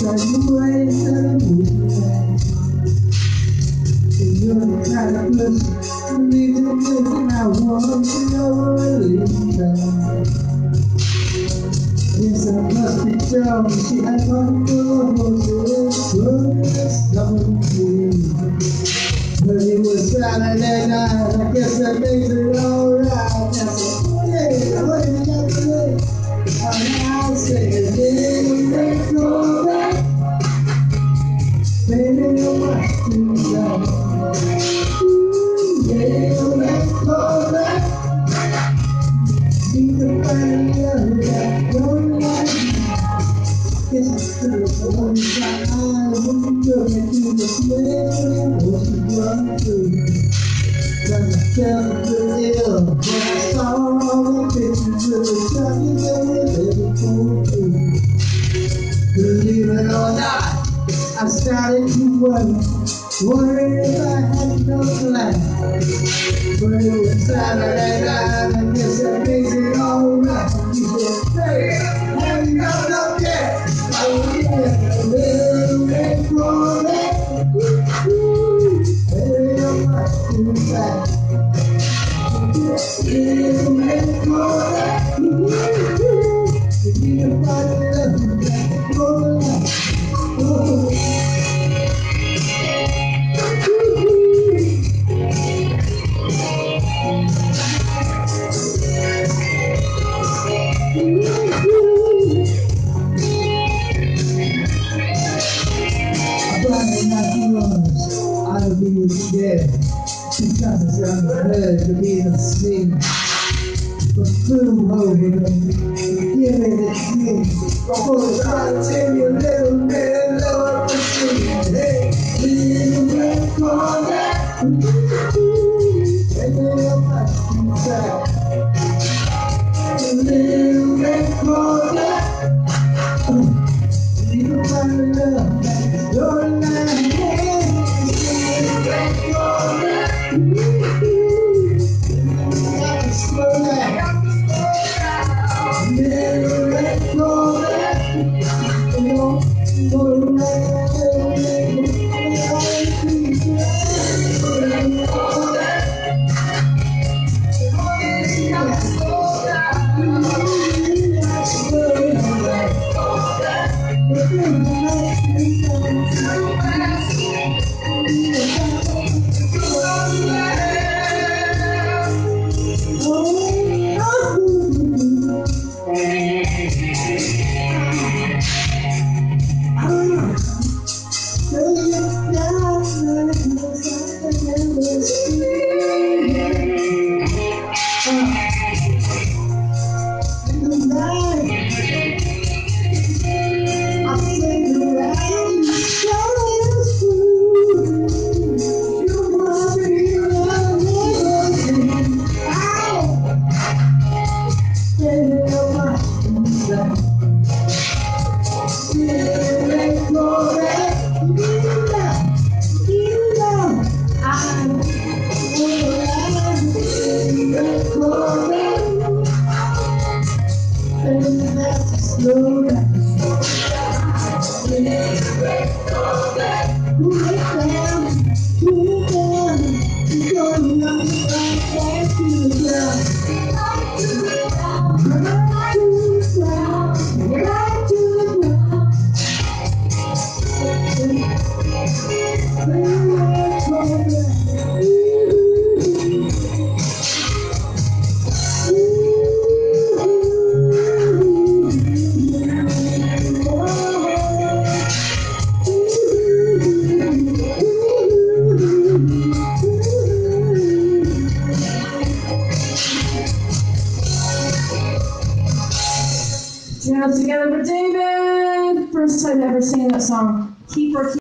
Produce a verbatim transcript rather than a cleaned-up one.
like the way that it moves. And you're the kind of person who needs a person I want to know really bad. Yes, I must be strong. She had one for horses, goodness, double but it was Saturday night. I guess that makes it alright. I said, hey, what do you got to say? And I said, little Red Corvette, baby, you must do that. Little Red Corvette, be the funny love that your life. Guess it's true, but when you got eyes, when you look into the flame, what you run through. Cause I felt the ill, when I saw all the pictures of the judges and the little fool too. Believe it or not, I started to worry, worried if I had no plan. But it was Saturday night, and yes, that makes it alright. You said, hey, have you got no yet? Oh yeah, little Red Corvette, baby, I must do that. Little Red Corvette, you need a body love that Corvette. I'll be dead because I'm heard to be a sleep. But flew over them, give me the key. Before I tell you a little bit of love to see. Hey, little Red Corvette, take me up my inside. Little Red Corvette, you can find love like your life. Slow down, cool it down, cool it down. You're going on the right back to the ground. Right to the ground, right to the ground, right to the ground. Jams together for David. First time ever singing that song. Keep working.